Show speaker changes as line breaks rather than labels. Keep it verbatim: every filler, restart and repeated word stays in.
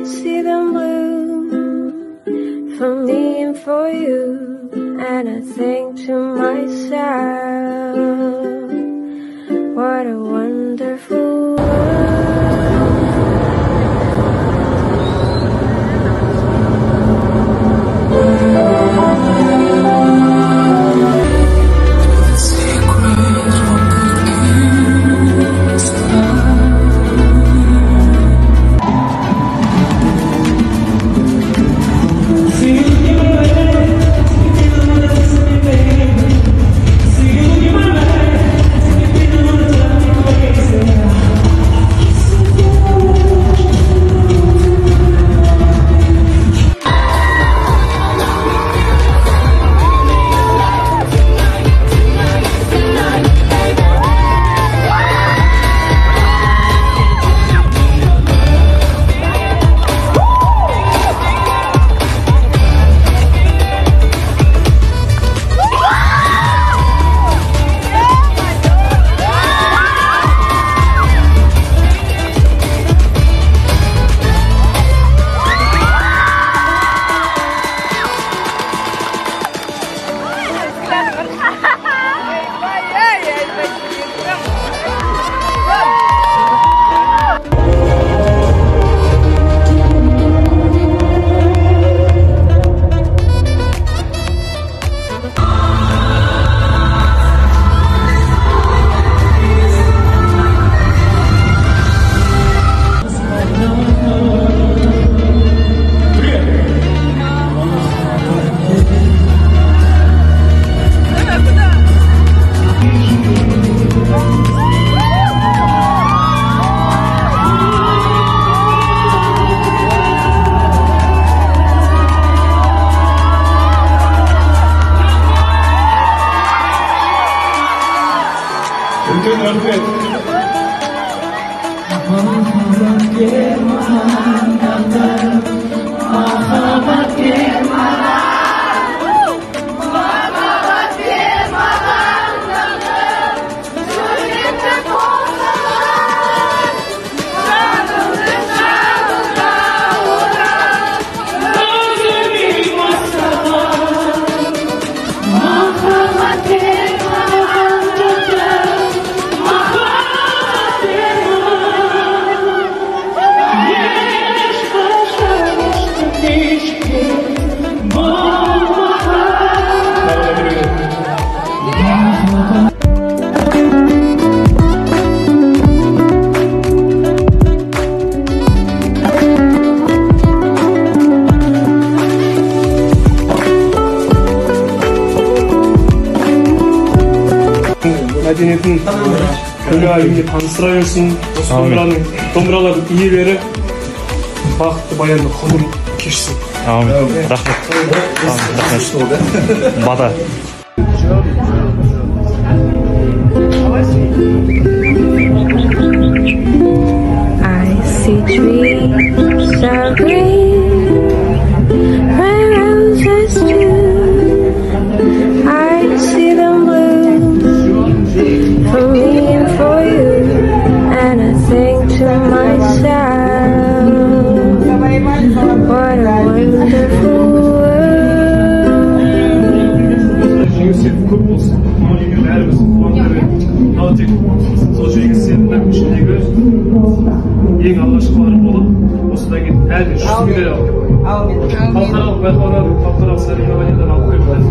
see them bloom for me and for you, and I think to myself, what a wonderful
мәдениетін күллі әлемге таныстыра берсін. Осы домбыраның, домбыралардың иелері бақытты баянды ғұмыр кешсін.
Амин. Рахмет. Рахмет. Бада.
I see trees of green where roses do. I see them bloom for me and for you, and I think to myself, what a wonderful
ең алғашқылары болып, осыдан кейін әлі жүз медаль алды. Халықаралық байқаулар, халықаралық соревнованиялар алып келді.